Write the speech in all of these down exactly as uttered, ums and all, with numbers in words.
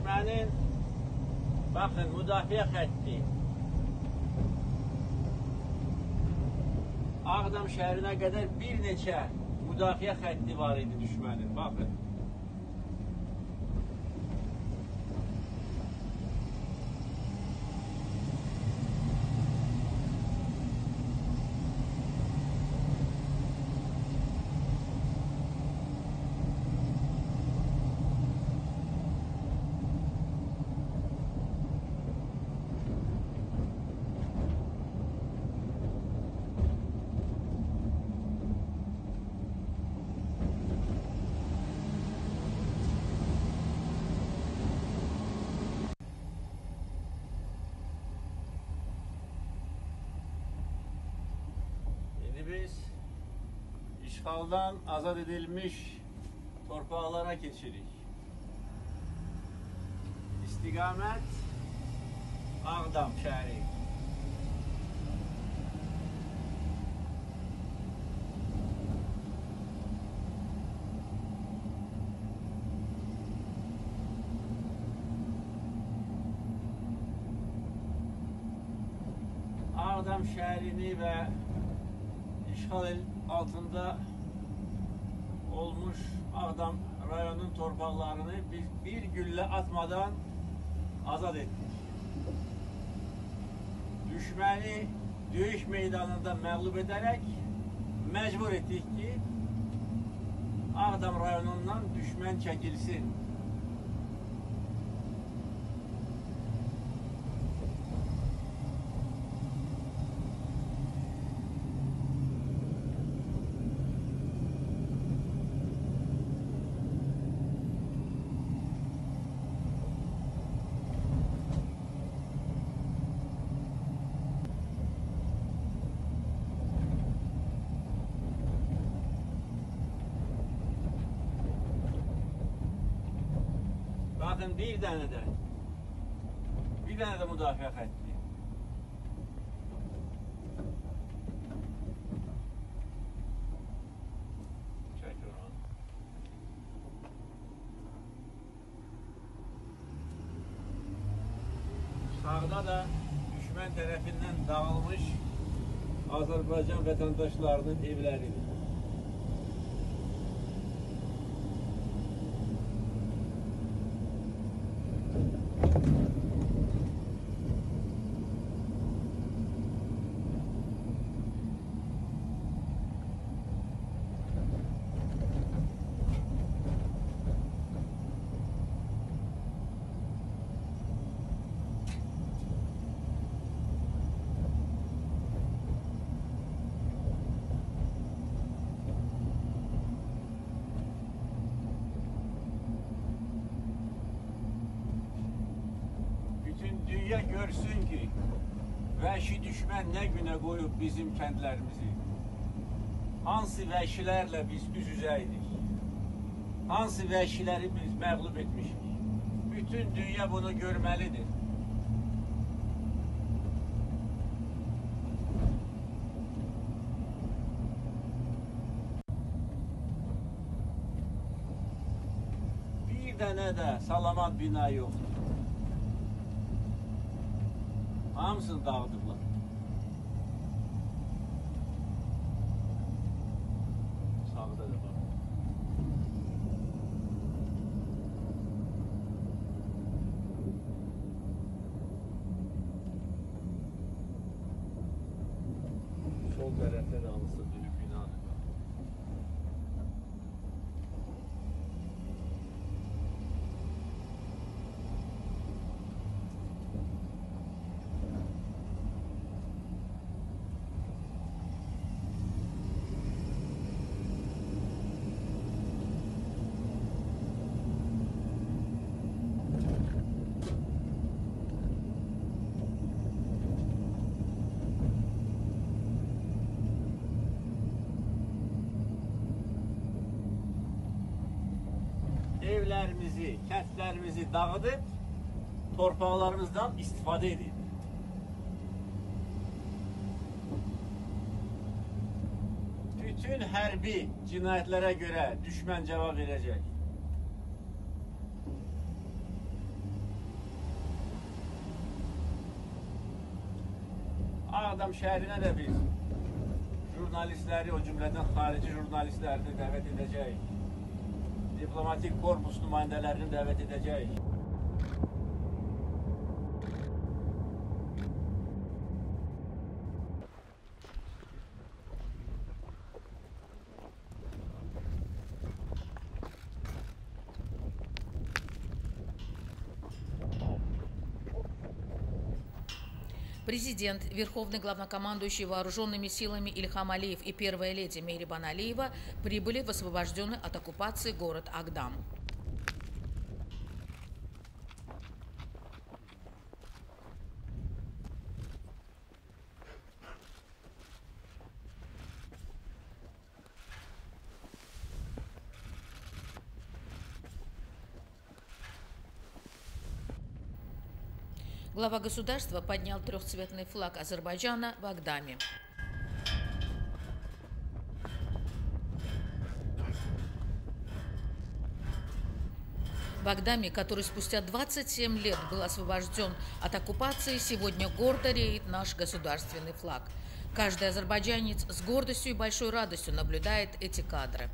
düşmənin baxın müdafiə xətti Ağdam şəhərinə qədər bir neçə müdafiə xətti var idi düşmənin. Baxın. Biz işğaldan azad edilmiş torpaqlara keçirik. İstiqamət Ağdam şəhəri. Ağdam şəhərini və işğal altında olmuş Ağdam rayonunun torpaqlarını biz bir güllə atmadan azad etdik. Düşməni döyüş meydanında məğlub edərək məcbur etdik ki, Ağdam rayonundan düşmən çəkilsin. Bakın bir tane de bir tane de müdafiə xətti. Çək onu. Sağda da düşmən tərəfindən dağılmış Azərbaycan vətəndaşlarının evləridir. Dünya görsün ki, vəhşi düşmən nə günə qoyub bizim kəndlərimizi. Hansı vəhşilərlə biz üz-üzəydik. Hansı vəhşiləri biz məğlub etmişik. Bütün dünya bunu görməlidir. Bir dənə də salamat bina yoxdur. Hamısını dağıdıblar. Sağda da var. Sol tərəfdə də hansısa dönüb binadır. Evlərimizi, kəndlərimizi dağıdıb torpaqlarımızdan istifadə edin. Bütün hərbi cinayətlərə görə düşmən cavab verəcək. Ağdam şəhərinə də biz jurnalistləri, o cümlədən xarici jurnalistlərini dəvət edəcəyik. Diplomatik korpus nümayəndələrini dəvət edəcəyik. Президент, Верховный главнокомандующий вооруженными силами Ильхам Алиев и первая леди Мehriban Aliyeva прибыли в освобожденный от оккупации город Агдам. Глава государства поднял трехцветный флаг Азербайджана в Агдаме. В Агдаме, который спустя двадцать семь лет был освобожден от оккупации, сегодня гордо реет наш государственный флаг. Каждый азербайджанец с гордостью и большой радостью наблюдает эти кадры.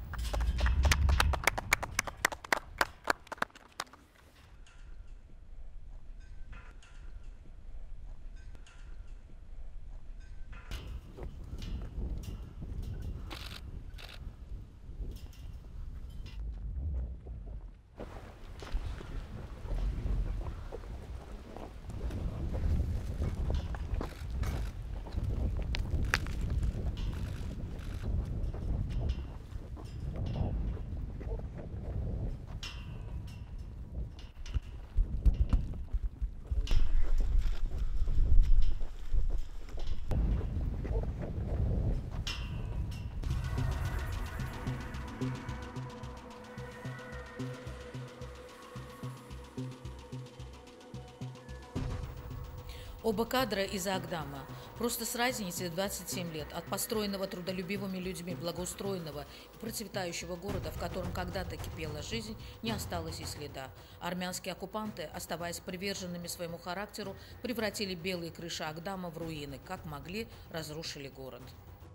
Оба кадра из Агдама. Просто с разницей в двадцать семь лет от построенного трудолюбивыми людьми благоустроенного и процветающего города, в котором когда-то кипела жизнь, не осталось и следа. Армянские оккупанты, оставаясь приверженными своему характеру, превратили белые крыши Агдама в руины, как могли, разрушили город.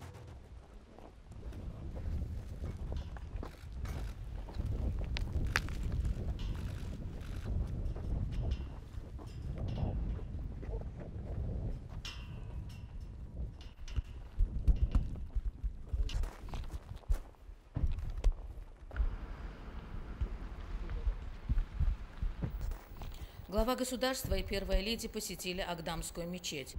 Глава государства и первая леди посетили Агдамскую мечеть.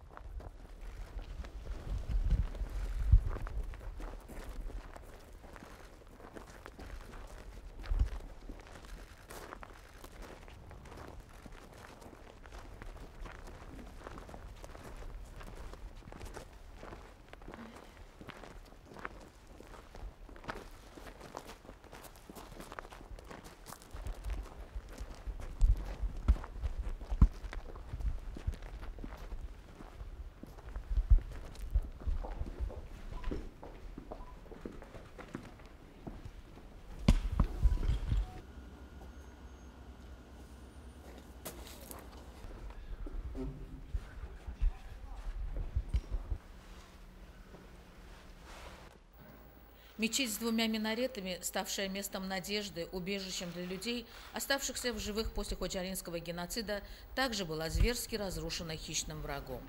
Мечеть с двумя минаретами, ставшая местом надежды, убежищем для людей, оставшихся в живых после ходжалинского геноцида, также была зверски разрушена хищным врагом.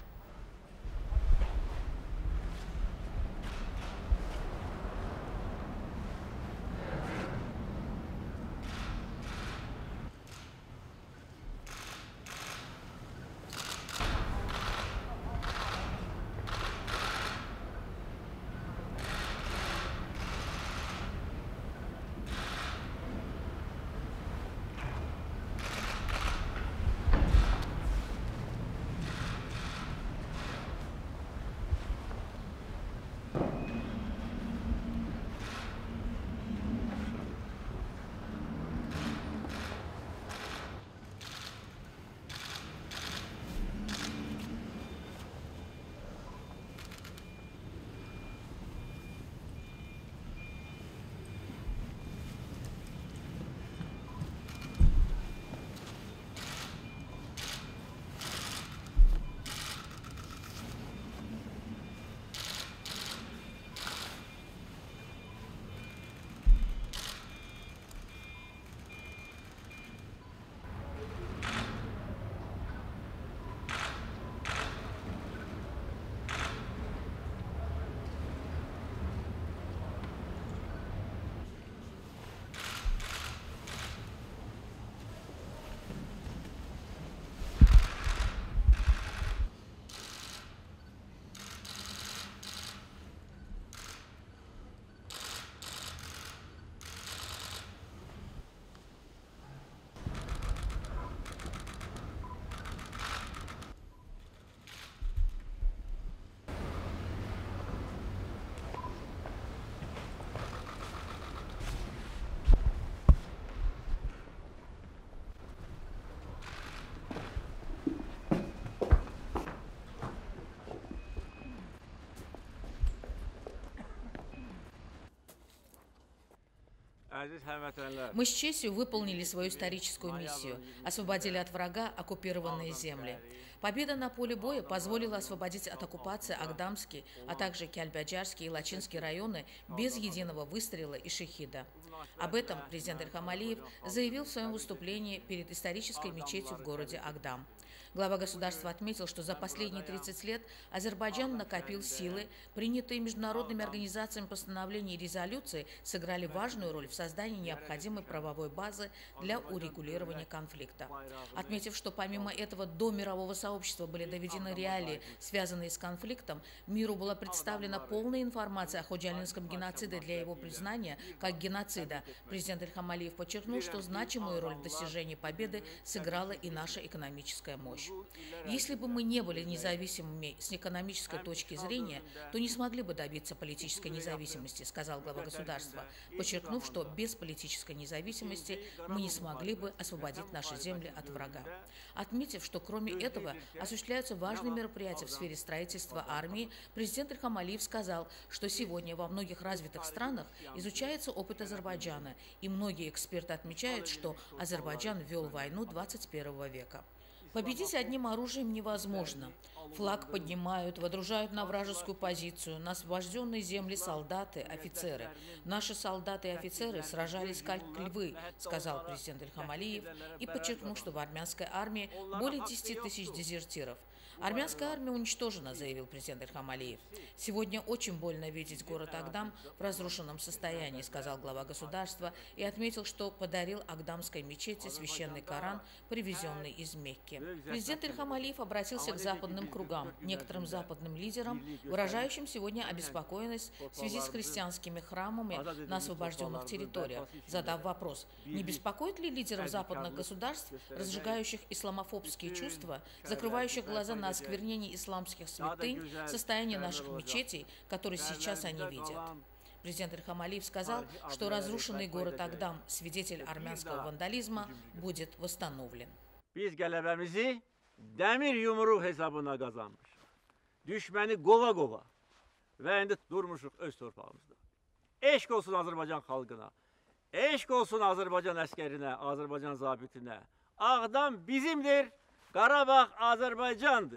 Мы с честью выполнили свою историческую миссию, освободили от врага оккупированные земли. Победа на поле боя позволила освободить от оккупации Агдамский, а также Кяльбаджарский и Лачинский районы без единого выстрела и шахида. Об этом президент Ильхам Алиев заявил в своем выступлении перед исторической мечетью в городе Агдам. Глава государства отметил, что за последние тридцать лет Азербайджан накопил силы, принятые международными организациями постановления и резолюции сыграли важную роль в создании необходимой правовой базы для урегулирования конфликта. Отметив, что помимо этого до мирового сообщества были доведены реалии, связанные с конфликтом, миру была представлена полная информация о Ходжалинском геноциде для его признания как геноцида. Президент Ильхам Алиев подчеркнул, что значимую роль в достижении победы сыграла и наша экономическая мощь. Если бы мы не были независимыми с экономической точки зрения, то не смогли бы добиться политической независимости, сказал глава государства, подчеркнув, что без политической независимости мы не смогли бы освободить наши земли от врага. Отметив, что кроме этого осуществляются важные мероприятия в сфере строительства армии, президент Ильхам Алиев сказал, что сегодня во многих развитых странах изучается опыт Азербайджана, и многие эксперты отмечают, что Азербайджан вел войну двадцать первого века. Победить одним оружием невозможно. Флаг поднимают, водружают на вражескую позицию, на освобожденные земли солдаты, офицеры. Наши солдаты и офицеры сражались как львы, сказал президент Ильхам Алиев, и подчеркнул, что в армянской армии более десяти тысяч дезертиров. Армянская армия уничтожена, заявил президент Ильхам Алиев. Сегодня очень больно видеть город Агдам в разрушенном состоянии, сказал глава государства, и отметил, что подарил Агдамской мечети священный Коран, привезенный из Мекки. Президент Ильхам Алиев обратился к западным кругам, некоторым западным лидерам, выражающим сегодня обеспокоенность в связи с христианскими храмами на освобожденных территориях, задав вопрос, не беспокоит ли лидеров западных государств, разжигающих исламофобские чувства, закрывающих глаза на осквернение исламских святынь, состояние наших мечетей, которые сейчас они видят. Президент Ильхам Алиев сказал, что разрушенный город Агдам, свидетель армянского вандализма, будет восстановлен. Biz qələbəmizi dəmir yumruq hesabına qazanmışıq. Düşməni qova-qova və indi durmuşuq öz torpağımızda. Eşq olsun Azərbaycan xalqına, eşq olsun Azərbaycan əskərinə, Azərbaycan zabitinə. Ağdam bizimdir, Qarabağ Azərbaycandır.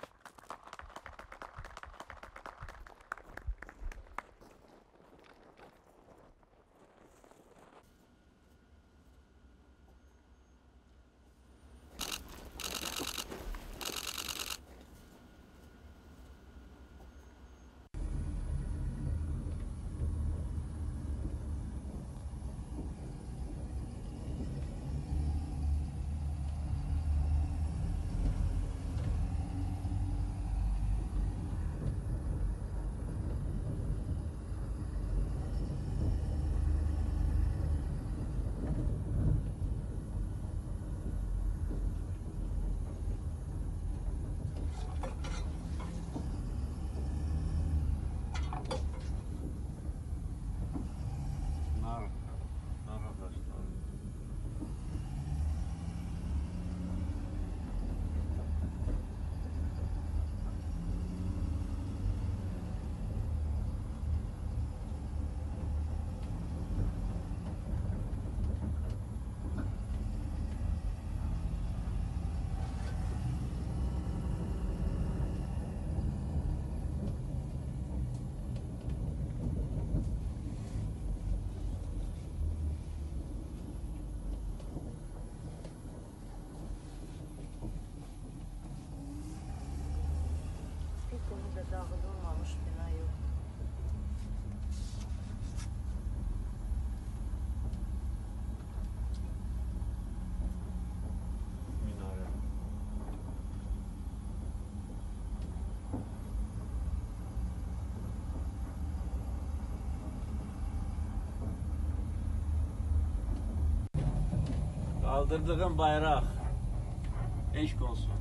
Dağıdılmamış bina yok. Minare. Kaldırdığın bayrak eşk olsun.